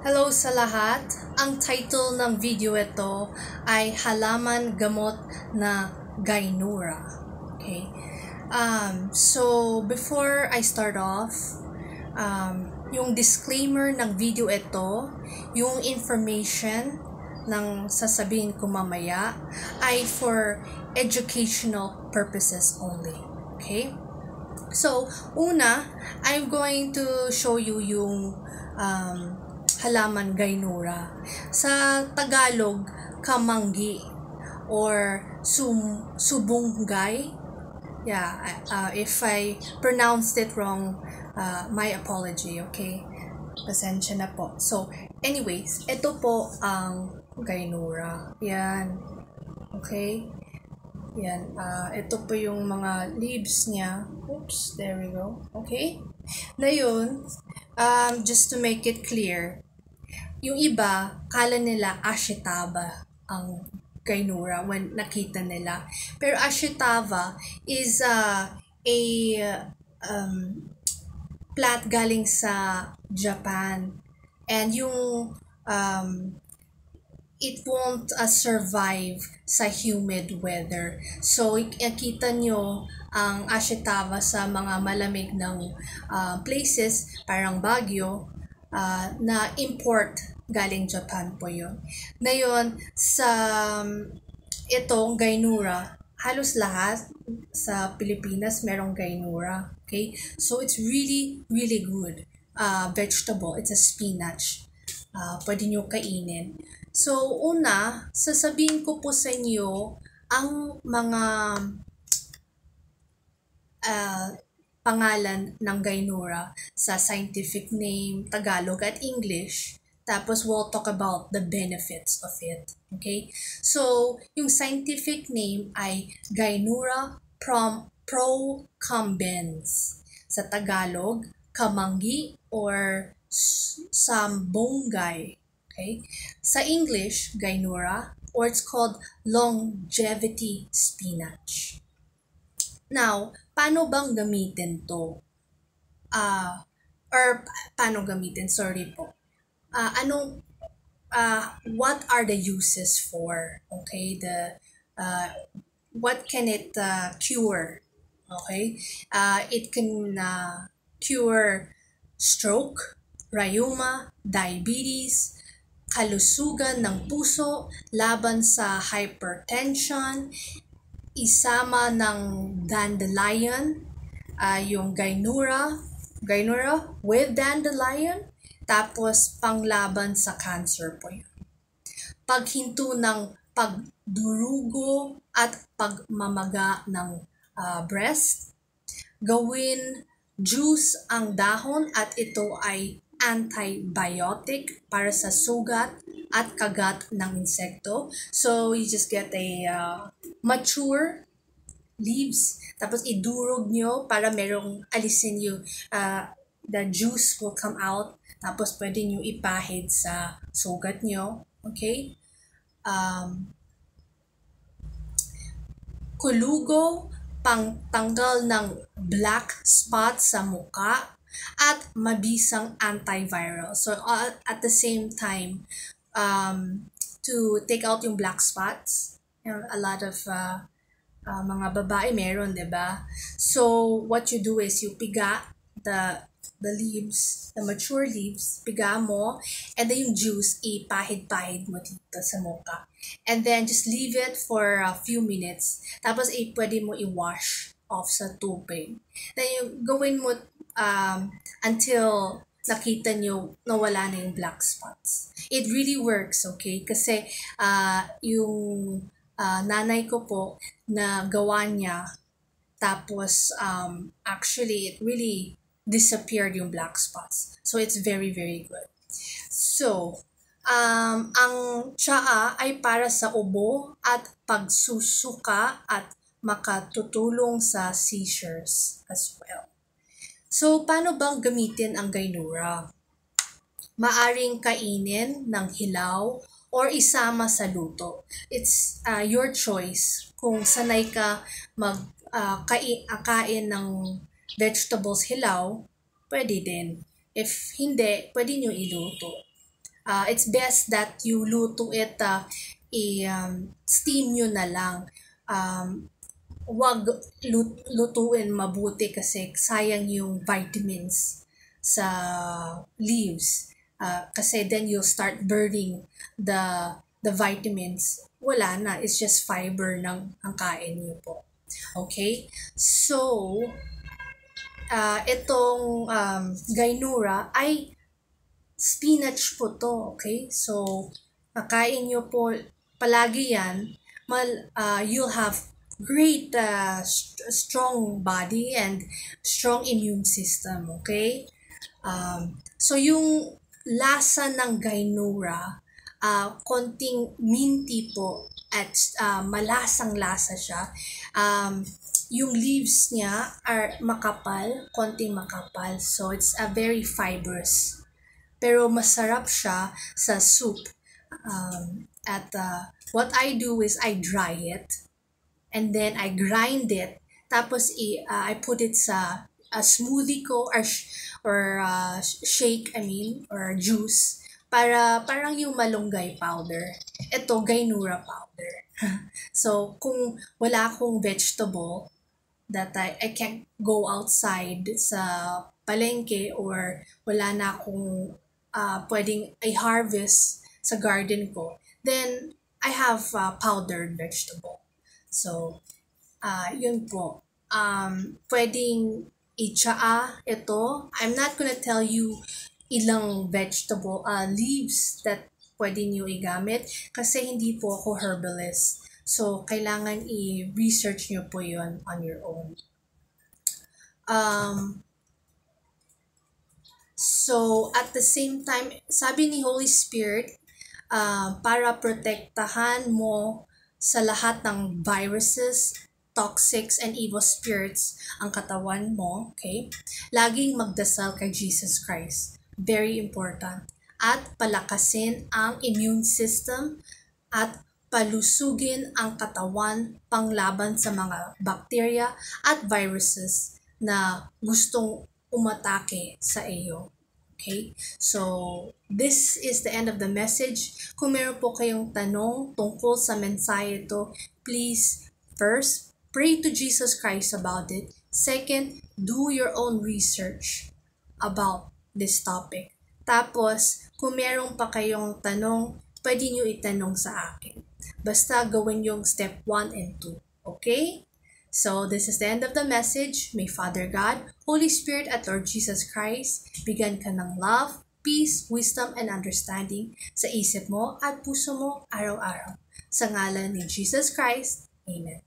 Hello sa lahat! Ang title ng video ito ay Halaman Gamot na Gainura. Okay? So, before I start off, yung disclaimer ng video ito, yung information ng sasabihin ko mamaya ay for educational purposes only. Okay? So, una, I'm going to show you yung halaman gainura. Sa Tagalog, kamanggi or subunggay. Yeah, if I pronounced it wrong, my apology, okay? Pasensya na po. So, anyways, ito po ang gainura. Yan. Okay? Yan. Ito po yung mga leaves niya. Oops, there we go. Okay? Na yun, just to make it clear, yung iba, kala nila ashitaba ang gainura when nakita nila. Pero ashitaba is a plant galing sa Japan. And yung it won't survive sa humid weather. So, kita nyo ang ashitaba sa mga malamig ng places, parang Baguio, na import galing Japan po yun. Ngayon, sa itong gainura, halos lahat sa Pilipinas merong gainura. Okay? So, it's really, really good vegetable. It's a spinach. Pwede nyo kainin. So, una, sasabihin ko po sa inyo ang mga pangalan ng gainura sa scientific name, Tagalog at English. Tapos, we'll talk about the benefits of it. Okay? So, yung scientific name ay Gainura procumbens. Sa Tagalog, kamanggi or sambunggay. Okay? Sa English, Gainura, or it's called longevity spinach. Now, paano bang gamitin to? Paano gamitin? Sorry po. What are the uses for? Okay, what can it cure? Okay, it can cure stroke, rheuma, diabetes, kalusugan ng puso, laban sa hypertension, isama ng dandelion, yung gainura with dandelion, tapos panglaban sa cancer po yun. Paghinto ng pagdurugo at pagmamaga ng breast. Gawin juice ang dahon at ito ay antibiotic para sa sugat at kagat ng insekto. So, you just get a mature leaves, tapos idurog nyo para merong alisin yung the juice will come out, tapos pwede nyo ipahid sa sugat nyo. Okay? Kulugo, pangtanggal ng black spot sa muka, at mabisang antiviral. So, at the same time, to take out yung black spots, a lot of mga babae meron, diba? So, what you do is you piga the leaves, the mature leaves, piga mo, and then yung juice, ipahid-pahid mo dito sa muka. And then, just leave it for a few minutes. Tapos, pwede mo i-wash off sa tubig. Then, yung gawin mo until nakita nyo nawala na yung black spots. It really works, okay? Kasi, yung nanay ko po, na gawa niya, tapos, actually, it really disappeared yung black spots. So, it's very, very good. So, ang tsaa ay para sa ubo at pagsusuka at makatutulong sa seizures as well. So, paano bang gamitin ang gainura? Maaring kainin ng hilaw or isama sa luto. It's your choice kung sanay ka kain ng vegetables hilaw, pwede din. If hindi, pwede nyo iluto. It's best that you luto it, steam nyo na lang. Wag lutuin mabuti kasi sayang yung vitamins sa leaves. Kasi then you'll start burning the vitamins. Wala na. It's just fiber ng ang kain niyo po. Okay? So, itong gainura ay spinach po to. Okay? So, makain nyo po palagi yan. You'll have great strong body and strong immune system. Okay? So, yung lasa ng gainura, konting minty po at malasang lasa siya. Yung leaves niya are makapal, konting makapal. So, it's a very fibrous. Pero masarap siya sa soup. What I do is I dry it and then I grind it. Tapos I put it sa smoothie ko or shake, or juice para parang yung malunggay powder. Ito, gainura powder. So, kung wala akong vegetable that I can't go outside sa palengke or wala na akong pwedeng i-harvest sa garden ko, then I have powdered vegetable. So, yun po. Pwedeng itsaa ito. I'm not gonna tell you ilang vegetable leaves that pwede nyo igamit kasi hindi po ako herbalist. So, kailangan i-research nyo po yun on your own. So, at the same time, sabi ni Holy Spirit, para protektahan mo sa lahat ng viruses, toxics, and evil spirits ang katawan mo, okay? Laging magdasal kay Jesus Christ. Very important. At palakasin ang immune system at palusugin ang katawan panglaban sa mga bacteria at viruses na gustong umatake sa iyo. Okay? So, this is the end of the message. Kung meron po kayong tanong tungkol sa mensahe ito, please, first, pray to Jesus Christ about it. Second, do your own research about this topic. Tapos, kung meron pa kayong tanong, pwede nyo itanong sa akin. Basta gawin yung step 1 and 2. Okay? So, this is the end of the message. May Father God, Holy Spirit at Lord Jesus Christ, bigyan ka ng love, peace, wisdom, and understanding sa isip mo at puso mo araw-araw. Sa ngalan ni Jesus Christ, Amen.